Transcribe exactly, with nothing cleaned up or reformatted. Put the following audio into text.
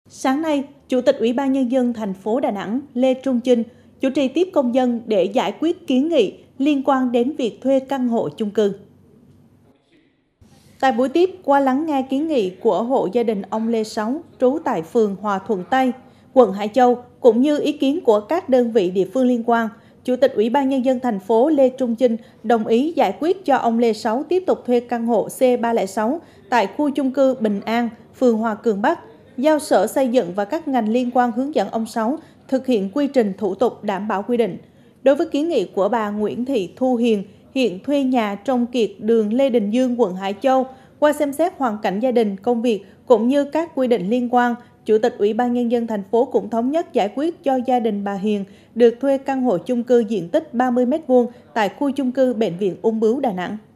Sáng nay, Chủ tịch Ủy ban Nhân dân thành phố Đà Nẵng Lê Trung Chinh chủ trì tiếp công dân để giải quyết kiến nghị liên quan đến việc thuê căn hộ chung cư. Tại buổi tiếp, qua lắng nghe kiến nghị của hộ gia đình ông Lê Sáu, trú tại phường Hòa Thuận Tây, quận Hải Châu, cũng như ý kiến của các đơn vị địa phương liên quan, Chủ tịch Ủy ban Nhân dân thành phố Lê Trung Chinh đồng ý giải quyết cho ông Lê Sáu tiếp tục thuê căn hộ C ba không sáu tại khu chung cư Bình An, phường Hòa Cường Bắc, giao Sở Xây dựng và các ngành liên quan hướng dẫn ông Sáu thực hiện quy trình thủ tục đảm bảo quy định. Đối với kiến nghị của bà Nguyễn Thị Thu Hiền, hiện thuê nhà trong kiệt đường Lê Đình Dương, quận Hải Châu, qua xem xét hoàn cảnh gia đình, công việc cũng như các quy định liên quan, Chủ tịch Ủy ban Nhân dân thành phố cũng thống nhất giải quyết cho gia đình bà Hiền được thuê căn hộ chung cư diện tích ba mươi mét vuông tại khu chung cư Bệnh viện Ung bướu Đà Nẵng.